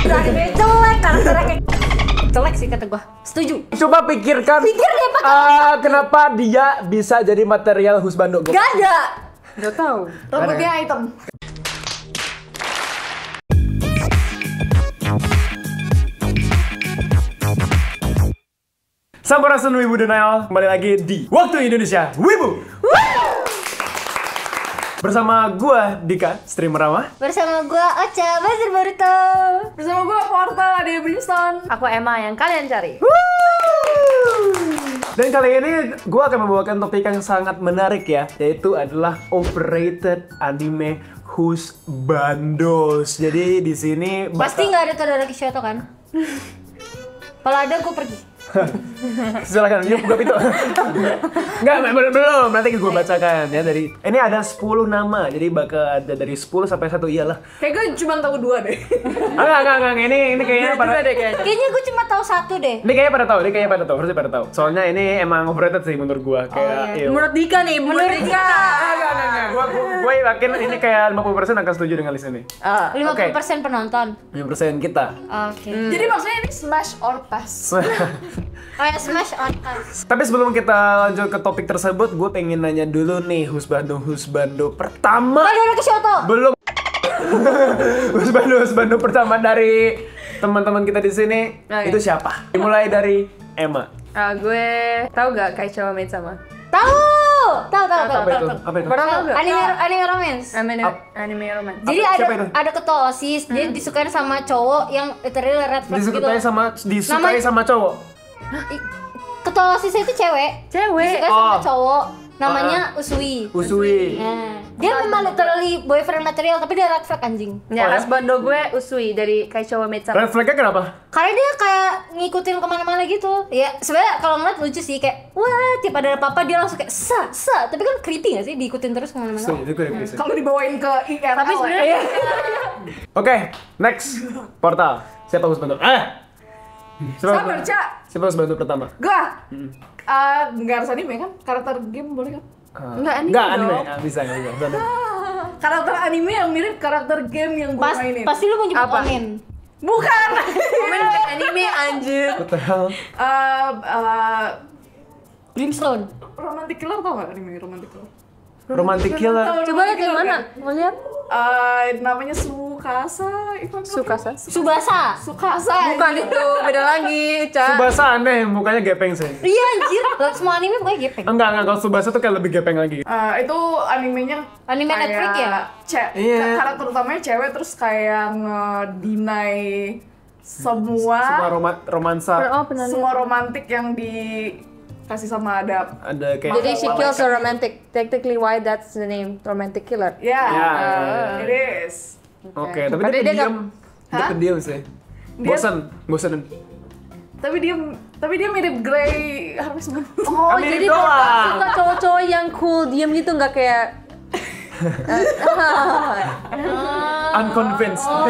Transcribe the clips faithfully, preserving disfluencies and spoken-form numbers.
gitu anime jelek, karakternya kayak jelek sih kata gua. Setuju. Coba pikirkan. Pikir deh, Pak. Uh, kenapa dia bisa jadi material husbando? Gak ada. Gak tahu. Rambutnya hitam. Sampurasun Wibu Denial, kembali lagi di Waktu Indonesia Wibu. Bersama gua Dika, streamer ramah. Bersama gua Ocha, Buzzer Boruto. Bersama gue Portal, Adia Brimstone. Aku Emma yang kalian cari. Dan kali ini gua akan membawakan topik yang sangat menarik ya, yaitu adalah overrated anime husbandos. Jadi di sini Pasti nggak ada Todoroki Shoto kan? Kalau ada gua pergi. Silakan, yuk buka pintu. Enggak, belum, belum. Nanti gue bacakan ya dari ini ada sepuluh nama. Jadi bakal ada dari sepuluh sampai satu iyalah. Kayak gue cuma tahu dua deh. Enggak, enggak, enggak. Ini ini kayaknya pada deh kayaknya. Kayaknya gua cuma tahu satu deh. Ini kayaknya pada tahu, ini kayaknya pada tahu, harusnya pada tahu. Soalnya ini emang overrated sih menurut gua kayak Oh, iya. iya. Menurut Dika nih, menurut Dika. Enggak, enggak, enggak. Gua gua, gua yakin ini kayak lima puluh persen akan setuju dengan list ini. Ah, lima puluh persen penonton. lima puluh persen kita. Oke. Jadi maksudnya ini smash or pass. Oh ya, smash on us. Tapi sebelum kita lanjut ke topik tersebut, gue pengen nanya dulu nih husbando husbando pertama. Todoroki Shoto. Belum. husbando husbando pertama dari teman-teman kita di sini Oke. itu siapa? Dimulai dari Emma. Ah, gue tahu gak Kaicho Maid sama? Tahu. Tahu tahu tahu. Apa itu? tahu. Apa itu? Pernah tahu gak? Anime anime romance. Anime Ap- anime romance. Jadi Apa- ada siapa itu? ada ketua OSIS, dia disukain sama cowok yang literally red flag gitu. Disukai sama disukai Nama- sama cowok. I- Ketua OSIS itu cewek. Cewek. Disukai sama Oh. cowok. Namanya Usui. Usui. Nah, dia memang literally boyfriend material tapi dia red flag anjing. Ya, Oh, ya? husbando gue Usui dari Kaicho Maid sama. Red flagnya kenapa? Karena dia kayak ngikutin kemana-mana gitu. Ya sebenarnya kalau ngeliat lucu sih kayak wah tiap ada apa-apa dia langsung kayak sa sa. Tapi kan creepy gak sih diikutin terus kemana-mana? Setuju, itu gue bisa. Kalau dibawain ke I R L. Tapi sebenarnya ya. Oke, next. Portal. Siapa husbando? Eh. Siapa Sabar, Cak. Siapa husbando pertama? Gue. Eh, nggak harus anime kan? Karakter game boleh kan? Enggak anime. Enggak anime. dong. Ah, bisa enggak bisa. Husbando. Karakter anime yang mirip karakter game yang gue Pas, mainin. pasti lu mau nyebut Apa? Omen. Bukan. Komen bukan anime anjir. What the hell? Eh, eh, Brimstone. Romantic Killer tau gak anime Romantic Killer? Romantic killer. Tahu Coba lihat Romantic yang Killer mana? kan? Mau lihat? Eh, namanya Sukasa. Ikut Sukasa. Subasa. Sukasa. Bukan itu, beda lagi, Ca. Subasa aneh, mukanya gepeng sih. Iya anjir. Lah, semua anime pokoknya gepeng. Enggak, enggak. Kalau Subasa tuh kayak lebih gepeng lagi. Eh, itu animenya Anime kayak Netflix ya? ce- Iya. ka- karakter utamanya cewek terus kayak nge-deny semua Semua roma romansa. Oh, pernah lihat. semua romantik yang dikasih sama ada Ada kayak Jadi she kills a romantic. Technically why that's the name romantic killer. ya Ya. it is. Oke, tapi Padahal dia dia pendiam. Dia Hah? pendiam sih. Dia- Bosan, bosan. Tapi dia tapi dia mirip Grey Harvest Moon. Oh, Mirip jadi doang. suka cowok-cowok yang cool, diem gitu, nggak kayak Unconvinced. Oh.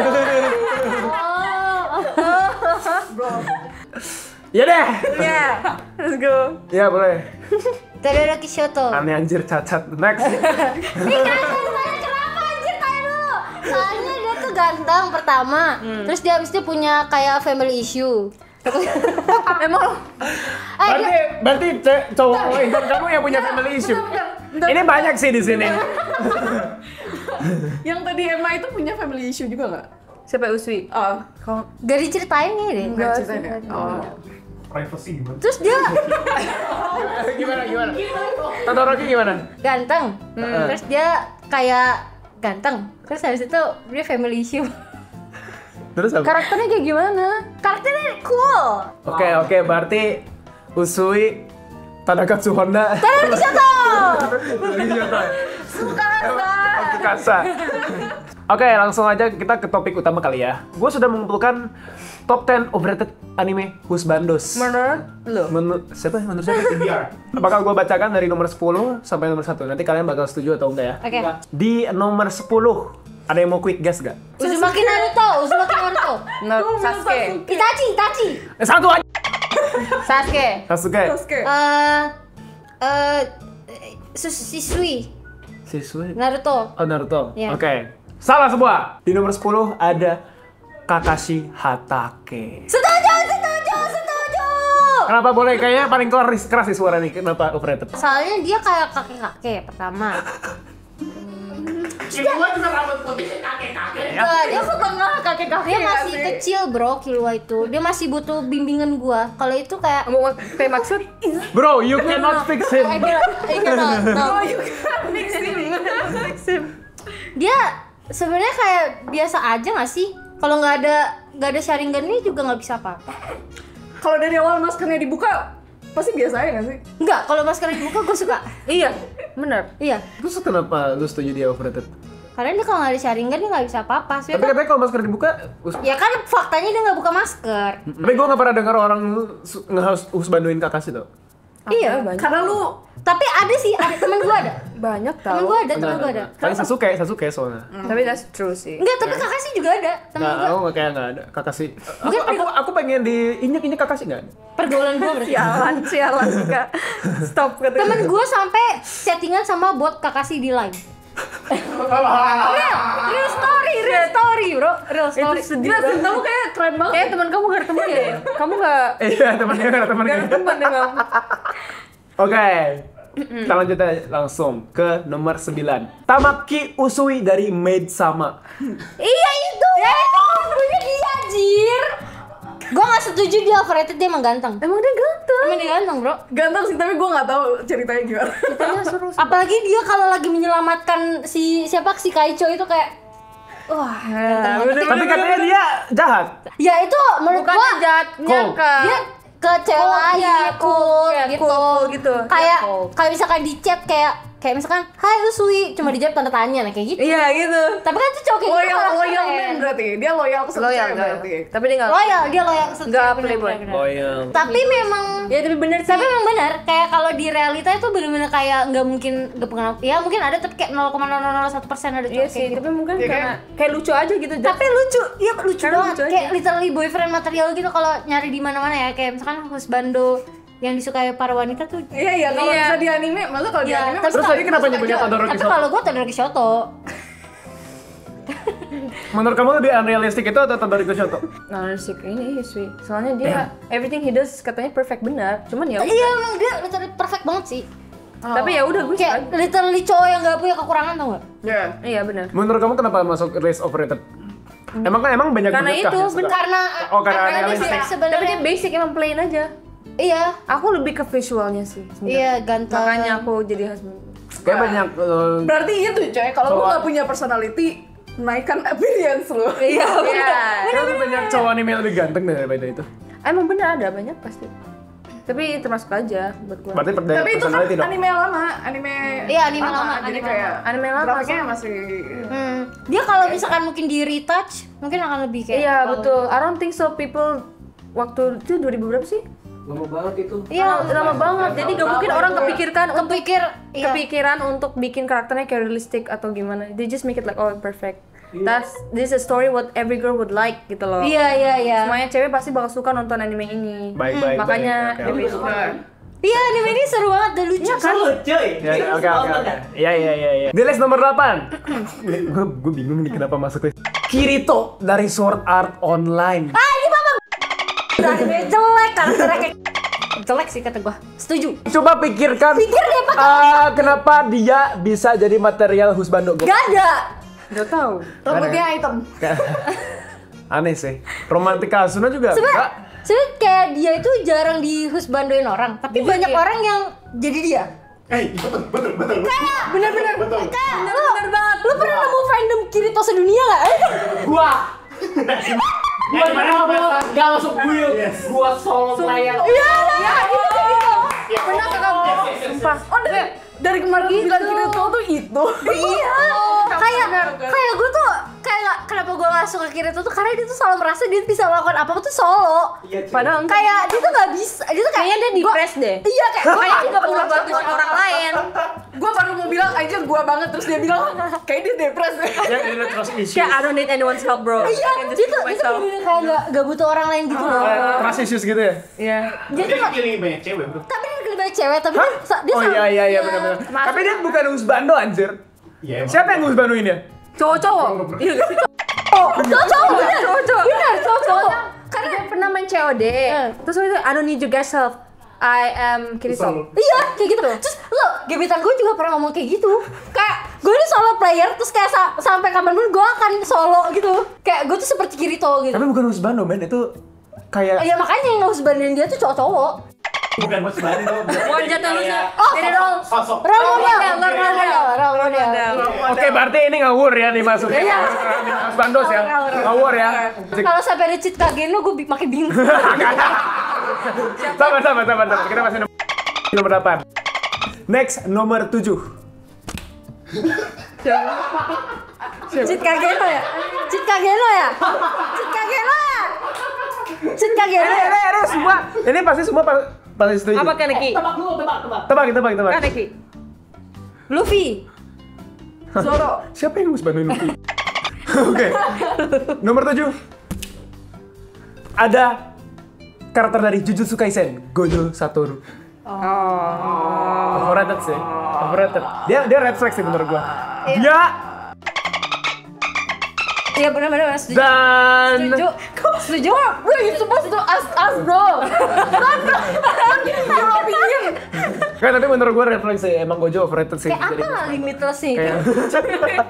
Ya deh. ya. Let's go. Ya boleh. Todoroki Shoto. Aneh anjir cacat. Next. Ih, kenapa saya kenapa anjir kayak dulu? Soalnya dia tuh ganteng pertama, terus dia habis itu punya kayak family issue. Emang Eh, Berarti dia, berarti ce- cowok idol kamu yang punya family issue. Ini banyak sih di sini. Yang tadi Emma itu punya family issue juga nggak? siapa Usui? Oh, gak diceritain nih deh. nggak ceritain ya? Oh. Privacy gimana? Terus dia Gimana gimana? Todoroki gimana? ganteng, terus dia kayak ganteng, terus habis itu dia family issue. Terus apa? Karakternya kayak gimana? Karakternya cool. Oke oke berarti Usui Tadakatsu Honda. Todoroki Shoto. Sukasa. Oke, langsung aja kita ke topik utama kali ya. Gue sudah mengumpulkan top sepuluh overrated anime husbandos. Menurut lo? Menurut siapa? Menurut siapa? Bakal gue bacakan dari nomor sepuluh sampai nomor satu. Nanti kalian bakal setuju atau enggak ya? Oke. Di nomor sepuluh ada yang mau quick guess gak? Uzumaki Naruto, Uzumaki Naruto. No, Sasuke. Itachi, Itachi. Eh, satu aja. Sasuke. Sasuke. Sasuke. Eh eh Sus- Shisui Siswi. Naruto. Oh Naruto. Iya. Oke. Salah semua. Di nomor sepuluh ada Kakashi Hatake. Setuju, setuju, setuju. Kenapa boleh? Kayaknya paling keras keras sih suara nih. Kenapa overrated? Soalnya dia kayak kakek-kakek pertama. Killua juga rambut putih kakek-kakek. Enggak, dia setengah kakek-kakek dia ya masih sih. kecil bro, Killua itu. Dia masih butuh bimbingan gua. Kalau itu kayak Mau kayak maksud? Bro, you cannot fix him. I cannot, I cannot, no. Oh, you can mix him. Dia sebenarnya kayak biasa aja nggak sih? Kalau nggak ada nggak ada Sharingan ini juga nggak bisa apa-apa. Kalau dari awal maskernya dibuka, pasti biasa aja nggak sih? Enggak, kalau maskernya dibuka gue suka. Iya, benar. Iya, Terus kenapa lu setuju dia overrated? karena dia kalau nggak ada Sharingan dia nggak bisa apa-apa. Tapi Sebenarnya kan, katanya kalau masker dibuka, us- ya kan faktanya dia nggak buka masker. tapi gue gak pernah dengar orang su- nge-husbandoin Kakashi tuh. Iya, banyak. Karena lu tapi ada sih, ada teman gue ada. Banyak Temen tau. gue ada, temen gue ada. Paling Sasuke, Sasuke soalnya. Tapi that's true sih. Enggak, tapi Kakashi juga ada. Temen Nah, gue. aku gak kayak gak ada Kakashi. Aku, Mungkin aku, aku pengen diinjek-injek Kakashi gak ada. Pergaulan gue berarti. Sialan, sialan Kak. Stop kata Temen gue sampai chattingan sama bot Kakashi di line. Real, real story, real story bro, real story. sedih. gila sih, kamu kayak keren banget. Kayak teman kamu gak ada teman deh. Kamu gak Iya, temennya gak ada temennya. gak ada teman deh kamu. Oke, kita lanjut aja langsung ke nomor sembilan. Tamaki Usui dari Maid Sama. Iya itu. Ya itu punya dia jir. Gue gak setuju dia overrated, dia emang ganteng. Emang dia ganteng. Emang dia ganteng bro. Ganteng sih, tapi gue nggak tahu ceritanya gimana. Ceritanya seru sih. Apalagi dia kalau lagi menyelamatkan si siapa si Kaicho itu kayak wah. Nah, bener, Tapi katanya dia jahat. Ya itu menurut bukan gua jahatnya Cold. Kak. dia ke cewek Cold, lain iya, cool, cold, iya, gitu. cold gitu. Kayak Iya, cold. kayak misalkan di chat kayak kayak misalkan hai Usui cuma dijawab tanda tanya nah kayak gitu. Iya gitu. Tapi kan tuh cowok kayak gitu Loyal, malah loyal keren. man berarti. Dia loyal ke satu Loyal, cewek loyal. berarti. Tapi dia gak Loyal, dia loyal ke Nggak bener, playboy. bener, bener. Loyal. Tapi memang Ya tapi bener sih. tapi memang benar kayak kalau di realita itu bener-bener kayak nggak mungkin nggak pengaruh ya mungkin ada tapi kayak nol koma nol nol satu persen ada Iya cowok sih, kayak gitu. tapi mungkin Iya karena kayak lucu aja gitu. Tapi lucu, iya lucu Karena banget lucu aja. kayak literally boyfriend material gitu kalau nyari di mana-mana ya kayak misalkan husbando yang disukai para wanita tuh. Iya, iya. Kalau Iya. bisa di anime, maksudnya kalau di Iya, anime. tapi Terus kalau- tadi kenapa nyebutnya Todoroki Tapi Shoto? kalau gue Todoroki Shoto. Menurut kamu lebih unrealistic itu atau Todoroki Shoto? Nah, sih ini sih. Soalnya dia everything he does katanya perfect benar. Cuman ya udah. Iya emang dia literally perfect banget sih. Tapi ya udah gue Kayak literally cowok yang gak punya kekurangan tau gak? Iya. Iya benar. Menurut kamu kenapa masuk race overrated? Emang kan emang banyak Karena banget kah itu, yang suka? bener. Karena Oh, karena karena dia realistic. sih Tapi sebenarnya dia basic emang plain aja. iya Aku lebih ke visualnya sih. sebenarnya. iya ganteng. Makanya aku jadi husband. Kayak banyak uh, Berarti itu coy, kalau lu Cowok. nggak punya personality, naikkan appearance lu. Iya benar. kayak lebih banyak cowok anime yang lebih ganteng daripada itu. Emang benar ada banyak pasti. Tapi termasuk aja buat gue. Berarti per- Tapi itu kan personality dong. anime lama, anime Iya, anime lama, jadi anime kayak Anime lama, grafiknya masih Hmm. Dia kalau misalkan mungkin di retouch mungkin akan lebih kayak Iya bagus. betul. I don't think so people waktu itu dua ribu berapa sih? Lama banget itu. Iya, Lama banget. Jadi gak mungkin orang kepikirkan untuk kepikir iya. kepikiran untuk bikin karakternya kayak realistic atau gimana. They just make it like oh perfect. That's this is a story what every girl would like gitu loh. Iya iya iya. Semuanya cewek pasti bakal suka nonton anime ini. Baik baik. Makanya baik. dia Oke, oke. basic. Iya anime ini seru banget dan lucu kan. Ya, Oke oke oke. Iya iya iya iya. Di list nomor delapan. Gue gue bingung nih kenapa masuk list. Kirito dari Sword Art Online. Ah ini mama anime jelek karakternya kayak jelek sih kata gua. Setuju. Coba pikirkan. Pikir deh Pak. ah, kenapa dia bisa jadi material husbando? Gua- Gak ada. Gak tahu. rambutnya hitam. Aneh sih. Romantika Asuna juga enggak. Sebenernya sebenernya kayak dia itu jarang di husbandoin orang, tapi banyak orang yang jadi dia. Eh, betul betul betul. Kayak bener-bener Betul. kayak lu bener banget. Lu pernah nemu fandom Kirito sedunia gak? Gua. Gua kamu enggak masuk guild. Gua solo player. Iya iya gitu gitu. Pernah ke kamu? Sumpah. Oh dari dari kemarin lu bilang Kirito tuh itu. Iya. Kayak kayak gue tuh kayak kenapa gue gak suka Kirito tuh karena dia tuh selalu merasa dia bisa melakukan apa tuh solo. Padahal enggak. Kayak dia tuh gak bisa. Dia tuh kayak Kayaknya dia depressed deh. Iya kayak Makanya dia gak perlu bantuin orang lain. Gua baru mau bilang aja gua banget terus dia bilang kayak dia depres. Ya ini terus issue. Kayak I don't need anyone's help bro. I iya can just dia do tuh dia tuh myself. bener-bener kayak gak, gak butuh orang lain gitu loh. Trust issues gitu ya? Iya. Dia tuh gak- pilih banyak cewek, Bro. tapi dia lebih banyak cewek tapi dia, sa- dia Oh selalu- iya iya iya benar-benar. Maksud- Tapi dia bukan husbando anjir. Siapa yang husbandoin dia? Cowok-cowok. Iya gak sih? Oh, cowok cowok bener. Cowok-cowok. Iya D. Terus itu I don't need your guys help. I am Kirisol. Iya, kayak gitu. Terus lo, gebetan gue juga pernah ngomong kayak gitu. Kayak gue ini solo player, terus kayak sa- sampai kapanpun gue akan solo gitu. Kayak gue tuh seperti Kirito gitu. Tapi bukan husbando, men. Itu kayak Ya makanya yang husbandin dia tuh cowok-cowok. bukan husbando itu. Bukan jatuh lucu. Oh, Jadi dong. Sosok. Role model, role model, role model. Oke, berarti ini ngawur ya nih masuk. Iya. Husbandos ya. Ngawur ya. Kalau sampai ada cheat Kageno, gue bi- makin bingung. Sabar, sabar, sabar, sabar. Kita masih nomor, nomor delapan. Next, nomor tujuh. Cheat Kageno ya? Cheat Kageno ya? Cheat Kageno ya? Cheat Kageno Ini, ya? ini, ini semua. Ini pasti semua pa- pasti setuju. Apa Kaneki? Tebak, tebak, tebak. Kaneki. Luffy. Zoro. Siapa yang harus bantuin Luffy? Oke. Nomor tujuh. Ada karakter dari Jujutsu Kaisen, Gojo Satoru. Oh. Overrated sih. Overrated. Dia dia red flag sih menurut gua. Dia Iya benar-benar setuju. dan Setuju. Setuju. Gue you supposed to ask us bro. kan tapi menurut gua red flag sih. Emang Gojo overrated sih. Kayak Jadi- apa limitlessnya itu? Kayak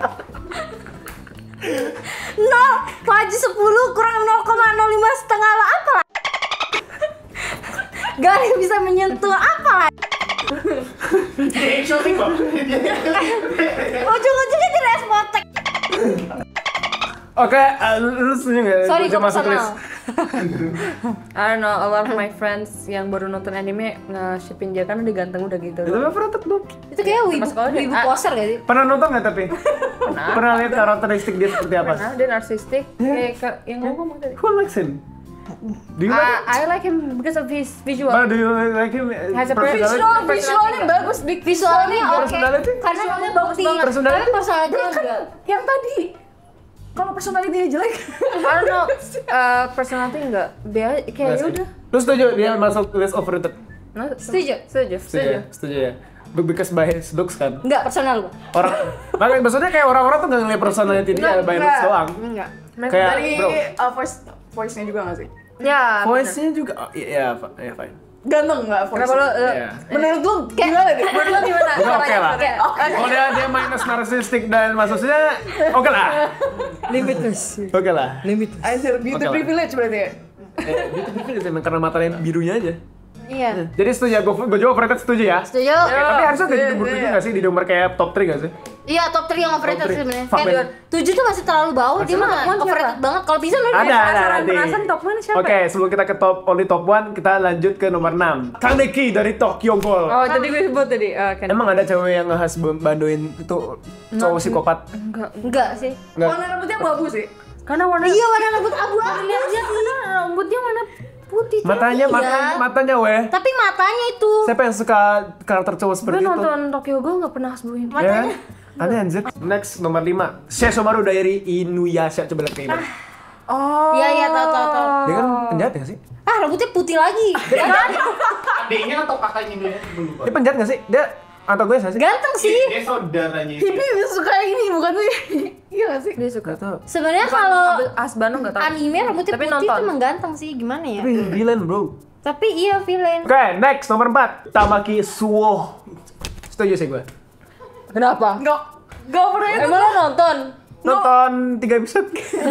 nol, maju sepuluh kurang nol koma nol lima setengah lah apa lah? Gak ada yang bisa menyentuh apa lah? Ujung-ujungnya tidak espotek. Oke, eh, lu lu setuju nggak? Sorry, Gojo gue masuk personal. list? I don't know, a lot of my friends yang baru nonton anime nge-shipin dia kan udah ganteng udah gitu. Itu overrated dong. Itu kayak wibu, Termasuk kalau dia- wibu ah. poser gak sih? Pernah nonton nggak tapi? Pernah. Pernah lihat karakteristik dia seperti apa? Nah, dia narsistik kayak ka- yang lo ngomong tadi. Who likes him? Do you like Uh, him? I like him because of his visual. But do you like him? Has a personality? visual- Visualnya bagus, Dik. Visualnya oke, Personality? karena Visualnya dia bagus bukti. banget. Personality? Tapi personality enggak. Yang tadi. Kalau personality-nya jelek. I don't know, uh, personality enggak. Dia kayak ya udah. Lu setuju dia masuk list overrated? Nah, Setuju? Setuju. Setuju ya? Setuju ya? Be- Because by his looks kan? Enggak, personal gua. Orang, makanya maksudnya kayak orang-orang tuh nggak ngeliat personality dia by looks doang. Enggak. Kayak Dari bro, uh, voice voice-nya juga nggak sih? Ya. voice-nya juga, oh, iya, iya, iya, fine. Ganteng nggak voice? Kenapa lo? lo- Iya. Menurut lu gimana deh? Menurut lo gimana? Oke, oke lah. Oke. Kalau dia dia minus narsistik dan maksudnya, oke lah, Limitless. oke lah. Anjir, beauty Oke lah. privilege berarti ya? Eh, itu privilege emang karena matanya birunya aja. Iya. Jadi setuju ya, gue gue overrated setuju ya. Setuju? Tapi harusnya udah di nomor iya, tujuh iya. nggak sih? Di nomor kayak top tiga nggak sih? Iya, top tiga yang overrated Top three. sih sebenarnya. Fuck, Kayak man. tujuh tuh masih terlalu bawah, dia Siapa? mah Siapa? overrated banget. Kalau bisa lu Ada, ada, penasaran, nanti. penasaran top mana siapa? Oke, sebelum kita ke top only top one, kita lanjut ke nomor enam. Kaneki dari Tokyo Ghoul. Oh, tadi gue sebut tadi. Uh, kan. Emang ada cewek yang ngehas bandoin itu cowok psikopat? Enggak. enggak sih. Enggak. Warna rambutnya abu sih. Karena warna Iya, warna rambut abu-abu lihat dia karena rambutnya warna putih. Matanya, Iya. matanya, matanya weh. Tapi matanya itu. Siapa yang suka karakter cowok Gue seperti itu? nonton Tokyo Ghoul nggak pernah sebelum ini. Ya? Aneh anjir. Next, nomor lima. Sesshomaru dari Inuyasha. Coba lihat kayak gimana. Oh. Iya, iya, tahu, tahu, tahu. Dia kan penjahat nggak sih? Ah, rambutnya putih lagi. Adiknya atau kakaknya dia lupa. Dia penjahat nggak sih? Dia antagonis nggak sih? Ganteng sih. Dia saudaranya. Hippie suka ini bukan sih? Iya nggak sih? Dia suka. Nggak tahu. Sebenarnya kalau Asbano nggak tahu. anime rambutnya Tapi putih nonton. itu emang ganteng sih, gimana ya? Tapi villain bro. Tapi iya villain. Oke, next nomor empat. Tamaki Suo. Setuju sih gue. Kenapa? Nggak, nggak pernah itu. Emang lo nonton? Nonton tiga episode.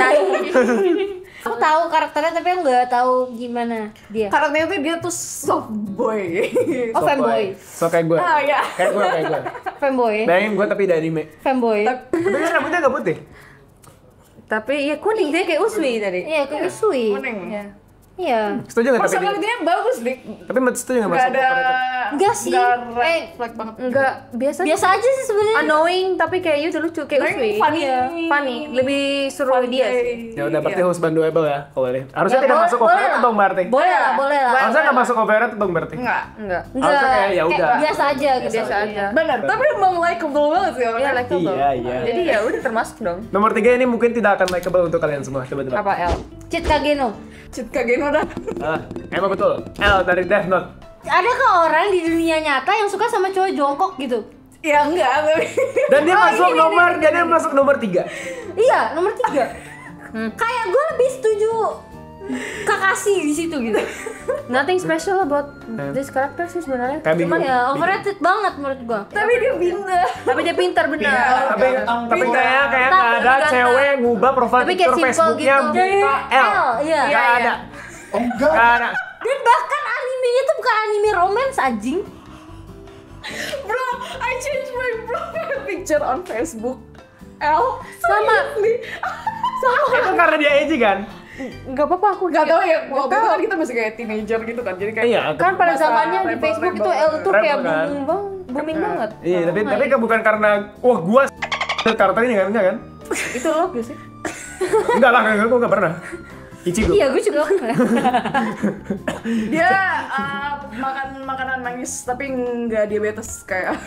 Aku tahu karakternya tapi aku nggak tahu gimana dia. Karakternya tuh dia tuh soft boy. Oh, fanboy. So kayak gue. Ah, iya. Kayak gue, kayak gue. Fanboy. Bayangin gue tapi dari anime. Fanboy. Tapi dia rambutnya nggak putih. Tapi ya kuning dia kayak Usui tadi. Iya, kayak Usui. Kuning. Iya. Iya. Setuju nggak tapi dia? Personality-nya bagus, Dik. Tapi setuju nggak Nggak masuk ada. overrated? Enggak sih. Nggak red Eh, flag banget. Enggak, biasa. biasa aja sih sebenarnya. Annoying tapi kayak you udah lucu kayak Tapi Usui. funny. Iya, funny. Lebih seru dia sih. Ya udah berarti host bandoable ya kalau ini. Harusnya Ya, tidak boleh- masuk boleh overrated lah. dong berarti. Boleh lah, boleh lah. Harusnya nggak masuk overrated dong berarti. Enggak. Enggak. Enggak. Harusnya kayak ya udah. biasa aja gitu. Biasa aja. Benar, tapi emang likable banget sih Iya, orangnya. likable. Iya, iya. Jadi ya udah termasuk dong. Nomor tiga ini mungkin tidak akan likable untuk kalian semua. Coba tebak. Apa L? Cheat Kageno. Cheat Kageno dah. Ah, emang betul. L dari Death Note. Adakah orang di dunia nyata yang suka sama cowok jongkok gitu? Ya enggak, tapi Dan dia Oh, masuk ini, nomor, ini, dia dia masuk nomor tiga. Iya, nomor tiga. Kayak gue lebih setuju Kak kasih di situ gitu. Nothing special about this character sih sebenarnya. Kayak Cuman bingung. ya overrated banget menurut gua. Tapi dia pindah. Tapi dia pintar benar. Tapi tapi kayak kayak nggak Tapi ada karena- cewek ngubah profile tapi kayak picture simple Facebooknya gitu. buka L. Iya. Nggak ada. Oh enggak. Nggak ada. Dan bahkan animenya tuh bukan anime romance anjing. Bro, I changed my profile picture on Facebook. L Sama. Itu karena dia edgy kan? Enggak apa-apa aku. Gak tau ya, waktu itu kan kita masih kayak teenager gitu kan, jadi kayak Iya. Kan pada Masa zamannya di rebel- Facebook itu rebel. L tuh kayak Rebel kan? booming bang, booming banget. Iya, tapi tapi kan bukan karena wah gua karakter ini kan enggak kan? Itu logis sih. Enggak lah, enggak gua enggak pernah. Ichigo. Iya, gue juga. dia uh, makan makanan manis tapi nggak diabetes kayak.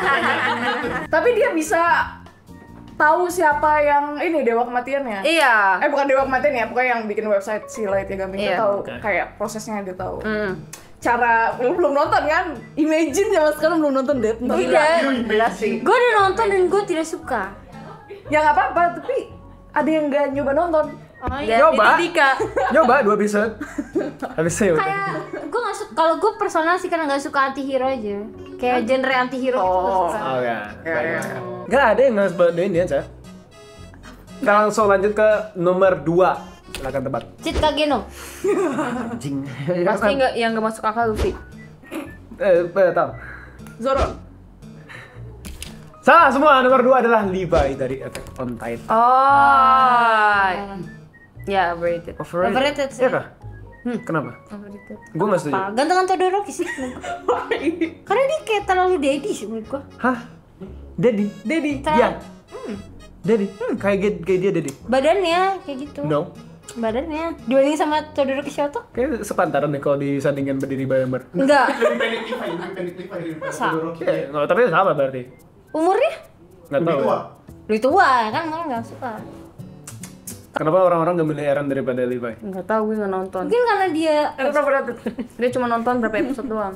Tapi dia bisa tahu siapa yang ini dewa kematiannya. Iya. Eh bukan dewa kematian ya, pokoknya yang bikin website si Light Yagami Iya. dia tahu Oke. kayak prosesnya dia tahu. Hmm. Cara lu belum nonton kan? Imagine zaman sekarang belum nonton Death Note. Tidak. Jelas sih. Gue udah nonton dan gue tidak suka. Ya nggak apa-apa, tapi ada yang nggak nyoba nonton. Oh, Dan Coba. itu Dika. Nyoba dua episode. Habis saya udah. Kayak gue nggak suka. Kalau gue personal sih karena nggak suka anti-hero aja. Kayak genre anti-hero gitu nggak Oh. suka. Oh ya. Ya, ya. Enggak ada yang harus bantuin dia, Cah. Kita langsung lanjut ke nomor dua. Silakan tebak. Cheat Kageno. Anjing. Pasti nggak yang nggak masuk akal Luffy. Eh, eh, tahu. Zoro. Salah semua, nomor dua adalah Levi dari Attack on Titan. Oh. Ya, overrated. Overrated. Overrated sih. Iya kah? Hmm, kenapa? Overrated. Gue nggak setuju. Pak, gantengan Todoroki sih. Karena dia kayak terlalu daddy sih menurut gue. Hah? Daddy? Daddy. Iya. Daddy? Kayak ge- kayak dia Daddy? Badannya kayak gitu. No. Badannya dibanding sama Todoroki Shoto? Kayak sepantaran deh kalau disandingkan berdiri bareng-bareng. Enggak. Lebih pendek Levi, lebih pendek Levi daripada Masa? Todoroki. Iya, nggak, tapi sama berarti. Umurnya? Nggak Lebih tahu. tua. Lebih tua kan, malah nggak suka. Kenapa orang-orang nggak milih Eren daripada Levi? Nggak tahu, gue nggak nonton. Mungkin karena dia Itu overrated. Dia cuma nonton berapa episode doang.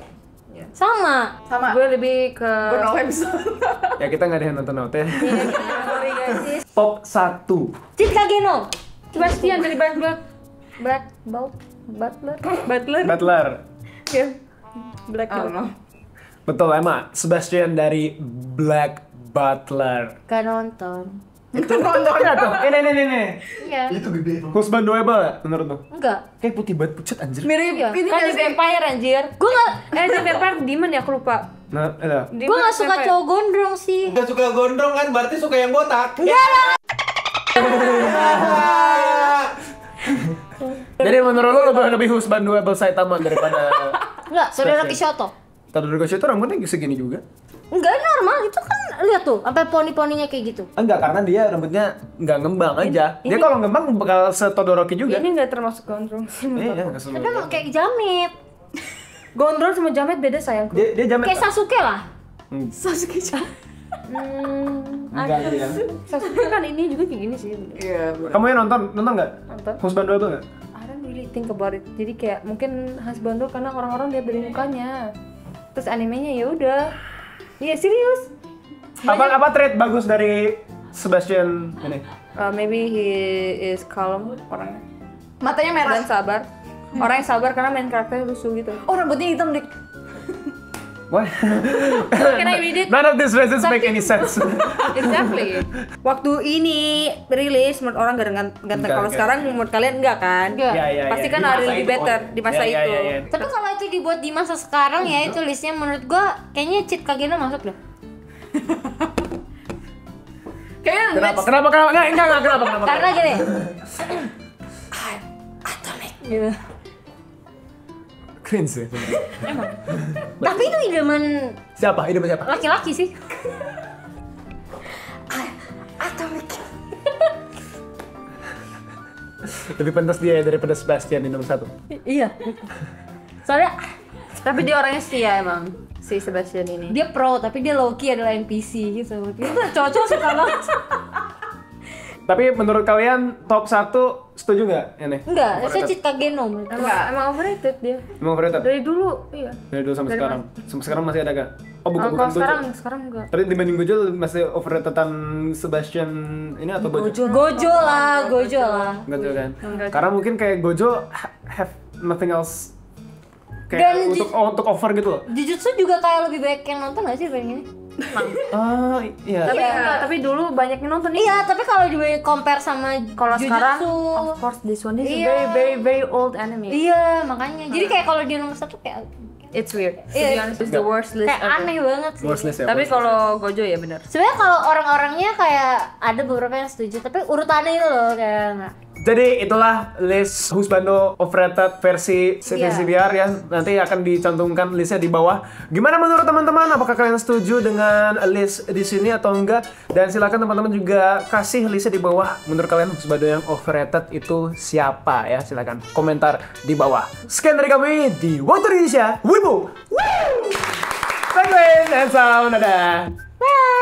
sama. Sama. Gue lebih ke. Gue no episode. Ya kita nggak ada yang nonton out ya. Sorry guys. Top satu. Cheat Kageno. Sebastian dari Black Black Black Belt Butler Butler. Butler. Ya. Black I don't Belt. know. Betul emang. Sebastian dari Black Butler. Gak nonton. Itu nontonnya tuh. Ini ini ini. Iya. Itu gede tuh. Husbandable ya menurut lo? Enggak. Kayak putih banget pucat anjir. Mirip Iya. ini Kan nggak di sih? vampire anjir. Gue gak, Eh, di Vampire Demon ya, aku lupa. Nah, ada. gue gak suka cowok gondrong sih. Gak suka gondrong kan, berarti suka yang botak. Jadi menurut lo lebih lebih Husbandable Saitama daripada Enggak, Todoroki Shoto. Todoroki itu rambutnya segini juga. Enggak normal, itu kan lihat tuh, sampai poni-poninya kayak gitu. Enggak, karena dia rambutnya nggak ngembang aja. Dia ini- kalau ngembang bakal setodoroki juga. Ini nggak termasuk gondrong sih. Iya, nggak Tapi semua. emang kayak jamit. Gondrong sama jamet beda sayangku. Dia dia jamet. Kayak Sasuke lah. Sasuke Chan. Hmm, Enggak dia. Sasuke kan ini juga kayak gini sih. Iya. bener. Kamu yang nonton, nonton nggak? Nonton. Husbandable nggak? I don't really think about it. Jadi kayak mungkin Husbando karena orang-orang lihat dari mukanya. Terus animenya ya udah. Iya serius. Apa apa trait bagus dari Sebastian ini? Uh, maybe he is calm orangnya Matanya merah. dan sabar. Orang yang sabar karena main karakternya lusuh gitu. Oh rambutnya hitam dik. What? Can I read it? None of this doesn't make any sense. Exactly. Waktu ini rilis menurut orang ganteng ganteng. Enggak, Kalau enggak. sekarang menurut kalian enggak kan? Enggak. Ya, ya, Pasti ya. kan Di ada masa lebih itu, better oh. di masa Ya, ya, itu. ya, ya. Tapi kalau itu dibuat di masa sekarang ya, itu listnya menurut gua kayaknya Cheat Kageno masuk deh. Kayaknya Kenapa? next. Kenapa? Kenapa? Enggak, enggak, enggak, kenapa? Kenapa? Karena gini. Atomic gitu. Cringe ya. Tapi itu idaman Siapa? Ini siapa? laki-laki sih. Atomic. Lebih pantas dia daripada Sebastian di nomor satu. Iya. Soalnya Tapi dia orangnya setia emang si Sebastian ini. dia pro tapi dia low key adalah N P C gitu. Itu cocok suka banget. Tapi menurut kalian top satu setuju nggak ini? Enggak, saya Cheat Kageno menurut gua. Emang, emang overrated dia. Emang overrated? Dari dulu, iya. Dari dulu sampai Dari sekarang. Sampai sekarang masih ada kah? Oh bukan, Oh, bukan kalau Gojo. sekarang sekarang enggak. Tapi dibanding Gojo masih overratedan Sebastian ini atau Gojo? Gojo lah, Gojo lah. Gojo kan? Gojo. Karena mungkin kayak Gojo ha- have nothing else Dan kayak ju- untuk oh, untuk over gitu loh. Jujutsu juga kayak lebih baik yang nonton gak sih dibanding ini? Oh iya. Tapi Iya. enggak, tapi dulu banyak yang nonton nih. Iya, tapi kalau di compare sama Kalau sekarang, Jujutsu, of course this one this is Iya. very very very old anime. iya makanya. Jadi kayak kalau dia nomor satu kayak It's weird. To Iya. be honest, it's the worst list kayak ever. aneh banget sih. Worst list ya. Tapi worst list. kalau Gojo ya benar. Sebenarnya kalau orang-orangnya kayak ada beberapa yang setuju, tapi urutannya itu loh kayak nggak. Jadi itulah list Husbando overrated versi versi Iya. biar ya. Nanti akan dicantumkan listnya di bawah. Gimana menurut teman-teman? Apakah kalian setuju dengan list di sini atau enggak? Dan silakan teman-teman juga kasih listnya di bawah. Menurut kalian Husbando yang overrated itu siapa ya? Silakan komentar di bawah. Sekian dari kami di Waktu Indonesia Wibu. Woo! Thank you and salam dadah. Bye.